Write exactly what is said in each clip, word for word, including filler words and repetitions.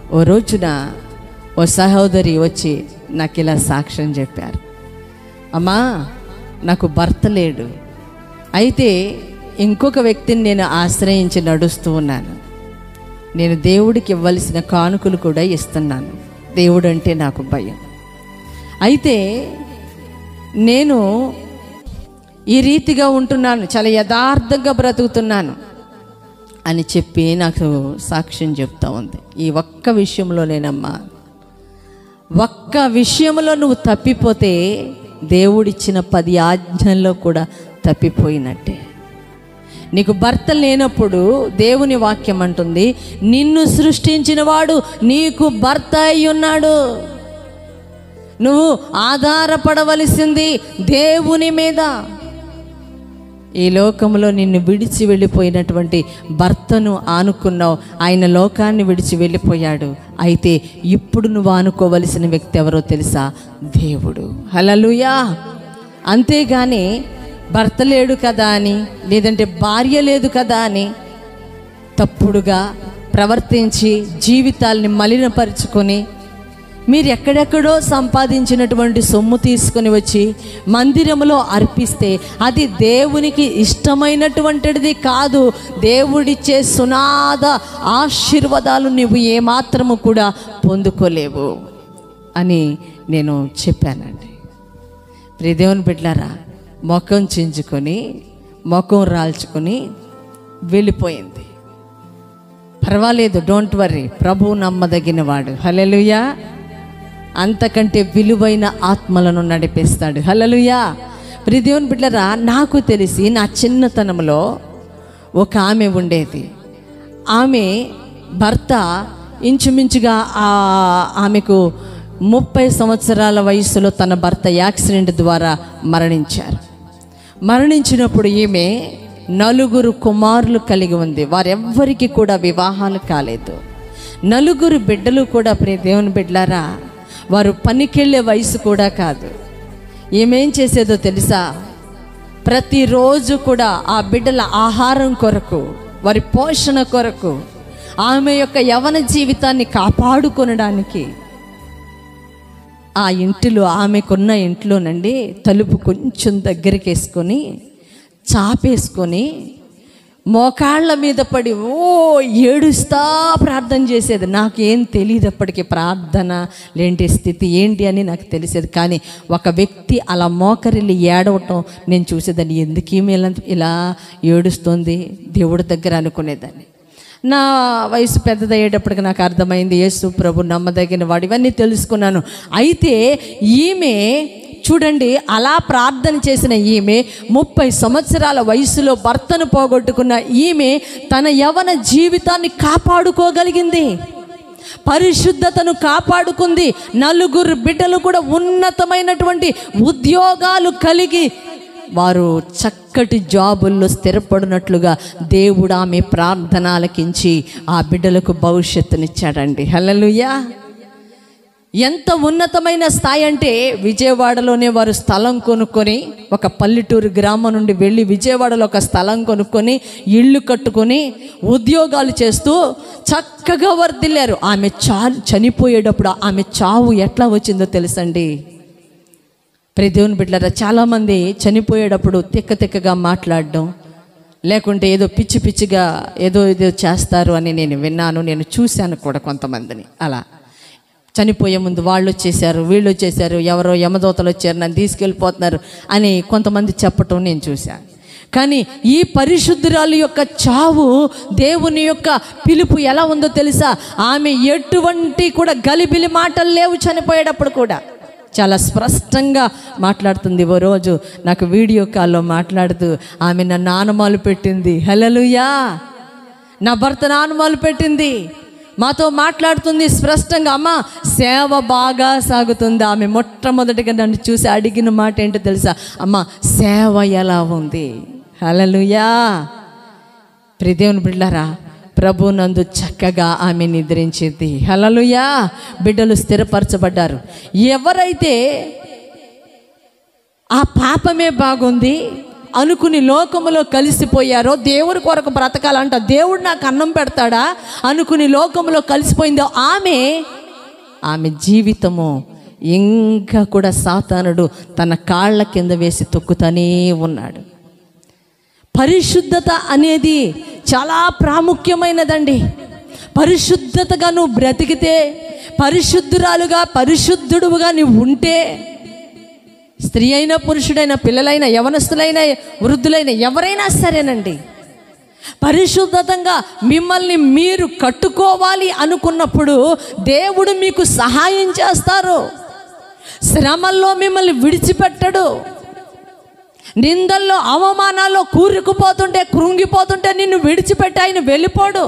ఓ రోజున ఓ సహోదరి వచ్చి నాకు ఇలా సాక్ష్యం చెప్పారు. అమ్మా, నాకు భర్త లేడు, అయితే ఇంకొక వ్యక్తిని నేను ఆశ్రయించి నడుస్తూ ఉన్నాను. నేను దేవుడికి ఇవ్వాల్సిన కానుకలు కూడా ఇస్తున్నాను. దేవుడు అంటే నాకు భయం. అయితే నేను ఈ రీతిగా ఉంటున్నాను, చాలా యథార్థంగా బ్రతుకుతున్నాను అని చెప్పి నాకు సాక్ష్యం చెప్తా ఉంది. ఈ ఒక్క విషయంలోనేనమ్మా, ఒక్క విషయంలో నువ్వు తప్పిపోతే దేవుడిచ్చిన పది ఆజ్ఞల్లో కూడా తప్పిపోయినట్టే. నీకు భర్త లేనప్పుడు దేవుని వాక్యం అంటుంది, నిన్ను సృష్టించిన వాడు నీకు భర్త అయి ఉన్నాడు. నువ్వు ఆధారపడవలసింది దేవుని మీద. ఈ లోకంలో నిన్ను విడిచి వెళ్ళిపోయినటువంటి భర్తను ఆనుకున్నావు, ఆయన లోకాన్ని విడిచి వెళ్ళిపోయాడు. అయితే ఇప్పుడు నువ్వు ఆనుకోవలసిన వ్యక్తి ఎవరో తెలుసా? దేవుడు. హల్లెలూయా. అంతేగాని భర్త లేడు కదా అని, లేదంటే భార్య లేదు కదా అని తప్పుడుగా ప్రవర్తించి జీవితాల్ని మలినపరుచుకొని మీరు ఎక్కడెక్కడో సంపాదించినటువంటి సొమ్ము తీసుకొని వచ్చి మందిరంలో అర్పిస్తే అది దేవునికి ఇష్టమైనటువంటిది కాదు. దేవుడిచ్చే సునాద ఆశీర్వాదాలు నువ్వు ఏమాత్రము కూడా పొందుకోలేవు అని నేను చెప్పానండి. ప్రియ దేవుని బిడ్డలారా, ముఖం చించుకొని ముఖం రాల్చుకొని వెళ్ళిపోయింది. పర్వాలేదు, డోంట్ వర్రీ, ప్రభువు నమ్మదగిన వాడు. హల్లెలూయా. అంతకంటే విలువైన ఆత్మలను నడిపిస్తాడు. హల్లెలూయా. ప్రియ దేవుని బిడ్డలారా, నాకు తెలిసి నా చిన్నతనంలో ఒక ఆమె ఉండేది. ఆమె భర్త ఇంచుమించుగా ఆమెకు ముప్పై సంవత్సరాల వయసులో తన భర్త యాక్సిడెంట్ ద్వారా మరణించారు. మరణించినప్పుడు ఈమె నలుగురు కుమారులు కలిగి ఉంది. వారెవ్వరికి కూడా వివాహాలు కాలేదు. నలుగురు బిడ్డలు కూడా ప్రియ దేవుని బిడ్డలారా, వారు పనికెళ్ళే వయసు కూడా కాదు. ఏమేం చేసేదో తెలుసా? ప్రతిరోజు కూడా ఆ బిడ్డల ఆహారం కొరకు, వారి పోషణ కొరకు, ఆమె యొక్క యవ్వన జీవితాన్ని కాపాడుకొనడానికి ఆ ఇంటిలో, ఆమెకున్న ఇంట్లోనండి తలుపు కొంచెం దగ్గరికి వేసుకొని చాపేసుకొని మోకాళ్ళ మీద పడి ఓ ఏడుస్తా ప్రార్థన చేసేది. నాకేం తెలియదు అప్పటికి ప్రార్థన లేంటి స్థితి ఏంటి అని నాకు తెలిసేది. కానీ ఒక వ్యక్తి అలా మోకరిల్లి ఏడవటం నేను చూసేదాన్ని. ఎందుకు ఈమె ఇలా ఇలా ఏడుస్తుంది దేవుడి దగ్గర అనుకునేదాన్ని. నా వయసు పెద్దదయ్యేటప్పటికి నాకు అర్థమైంది, యేసు ప్రభు నమ్మదగిన వాడు, ఇవన్నీ తెలుసుకున్నాను. అయితే ఈమె చూడండి, అలా ప్రార్థన చేసిన ఈమె ముప్పై సంవత్సరాల వయసులో భర్తను పోగొట్టుకున్న ఈమె తన యవ్వన జీవితాన్ని కాపాడుకోగలిగింది, పరిశుద్ధతను కాపాడుకుంది. నలుగురు బిడ్డలు కూడా ఉన్నతమైనటువంటి ఉద్యోగాలు కలిగి వారు చక్కటి జాబుల్లో స్థిరపడినట్లుగా దేవుడు ఆమె ప్రార్థన ఆలకించి ఆ బిడ్డలకు భవిష్యత్తునిచ్చాడండి. హల్లెలూయా. ఎంత ఉన్నతమైన స్థాయి అంటే, విజయవాడలోనే వారు స్థలం కొనుక్కొని, ఒక పల్లెటూరు గ్రామం నుండి వెళ్ళి విజయవాడలో ఒక స్థలం కొనుక్కొని ఇళ్ళు కట్టుకొని ఉద్యోగాలు చేస్తూ చక్కగా వర్ధిల్లారు. ఆమె చా చనిపోయేటప్పుడు ఆమె చావు ఎట్లా వచ్చిందో తెలుసండి. ప్రియ దేవుని బిడ్డలారా, చాలామంది చనిపోయేటప్పుడు తిక్క తిక్కగా మాట్లాడడం, లేకుంటే ఏదో పిచ్చి పిచ్చిగా ఏదో ఏదో చేస్తారు అని నేను విన్నాను. నేను చూశాను కూడా కొంతమందిని. అలా చనిపోయే ముందు వాళ్ళు వచ్చేసారు, వీళ్ళు వచ్చేసారు, ఎవరో యమదూతలు వచ్చారు, నన్ను తీసుకెళ్ళిపోతున్నారు అని కొంతమంది చెప్పటం నేను చూశాను. కానీ ఈ పరిశుద్ధురాలు యొక్క చావు, దేవుని యొక్క పిలుపు ఎలా ఉందో తెలుసా? ఆమె ఎటువంటి కూడా గలిబిలి మాటలు లేవు. చనిపోయేటప్పుడు కూడా చాలా స్పష్టంగా మాట్లాడుతుంది. ఓ రోజు నాకు వీడియో కాల్లో మాట్లాడుతూ ఆమె నా నానమాలు పెట్టింది. హల్లెలూయా. నా భర్త నానమాలు పెట్టింది, మాతో మాట్లాడుతుంది స్పష్టంగా. అమ్మ, సేవ బాగా సాగుతుంది. ఆమె మొట్టమొదటిగా నన్ను చూసి అడిగిన మాట ఏంటో తెలుసా? అమ్మ, సేవ ఎలా ఉంది? హల్లెలూయా. ప్రియ దేవుని బిడ్డలారా, ప్రభు నందు చక్కగా ఆమె నిద్రించింది. హల్లెలూయా. బిడ్డలు స్థిరపరచబడ్డారు. ఎవరైతే ఆ పాపమే బాగుంది, అనుకుని లోకములో కలిసిపోయారో, దేవుడి కొరకు బ్రతకాలంట, దేవుడు నాకు అన్నం పెడతాడా అనుకుని లోకములో కలిసిపోయిందో ఆమె ఆమె జీవితము ఇంకా కూడా సాతానుడు తన కాళ్ళ కింద వేసి తొక్కుతూనే ఉన్నాడు. పరిశుద్ధత అనేది చాలా ప్రాముఖ్యమైనదండి. పరిశుద్ధతగా నువ్వు బ్రతికితే, పరిశుద్ధురాలుగా పరిశుద్ధుడుగా నువ్వు ఉంటే, స్త్రీ అయినా పురుషుడైనా, పిల్లలైనా, యవనస్తులైనా, వృద్ధులైన ఎవరైనా సరేనండి, పరిశుద్ధతంగా మిమ్మల్ని మీరు కట్టుకోవాలి అనుకున్నప్పుడు దేవుడు మీకు సహాయం చేస్తారు. శ్రమల్లో మిమ్మల్ని విడిచిపెట్టడు. నిందల్లో అవమానాల్లో కూరుకుపోతుంటే, కృంగిపోతుంటే నిన్ను విడిచిపెట్టి ఆయన వెళ్ళిపోడు.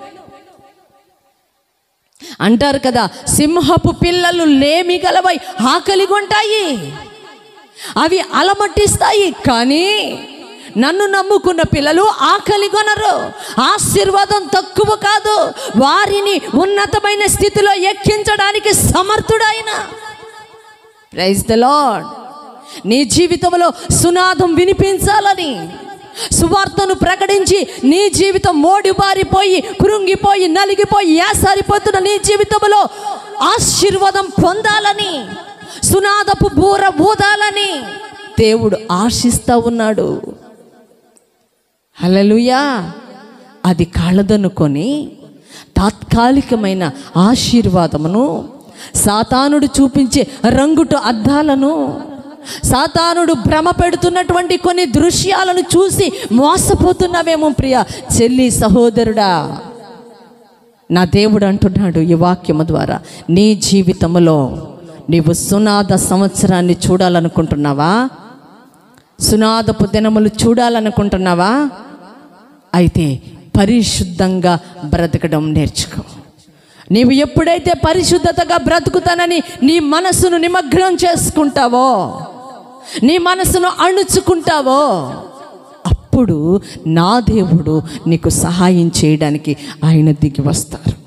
అంటారు కదా, సింహపు పిల్లలు లేమి గలవై ఆకలిగొంటాయి, అవి అలమటిస్తాయి, కానీ నన్ను నమ్ముకున్న పిల్లలు ఆకలిగొనరు. ఆశీర్వాదం తక్కువ కాదు, వారిని ఉన్నతమైన స్థితిలో ఎక్కించడానికి సమర్థుడైన. Praise the Lord. నీ జీవితంలో సునాదం వినిపించాలని, సువార్తను ప్రకటించి నీ జీవితం మోడిబారిపోయి, కృంగిపోయి, నలిగిపోయి, యాసారిపోతున్న నీ జీవితంలో ఆశీర్వాదం పొందాలని, సునాదపు బూర ఊదాలని దేవుడు ఆశిస్తూ ఉన్నాడు. హల్లెలూయా. అది కాళ్ళదనుకొని తాత్కాలికమైన ఆశీర్వాదమును, సాతానుడు చూపించే రంగుట అద్దాలను, సాతానుడు భ్రమ పెడుతున్నటువంటి కొన్ని దృశ్యాలను చూసి మోసపోతున్నావేమో ప్రియ చెల్లి, సహోదరుడా. నా దేవుడు అంటున్నాడు ఈ వాక్యము ద్వారా, నీ జీవితంలో నీవు సునాద సంవత్సరాన్ని చూడాలనుకుంటున్నావా? సునాదపు దినములు చూడాలనుకుంటున్నావా? అయితే పరిశుద్ధంగా బ్రతకడం నేర్చుకో. నీవు ఎప్పుడైతే పరిశుద్ధతగా బ్రతుకుతానని నీ మనసును నిమగ్నం చేసుకుంటావో, నీ మనసును అణుచుకుంటావో, అప్పుడు నా దేవుడు నీకు సహాయం చేయడానికి ఆయన దిగి వస్తారు.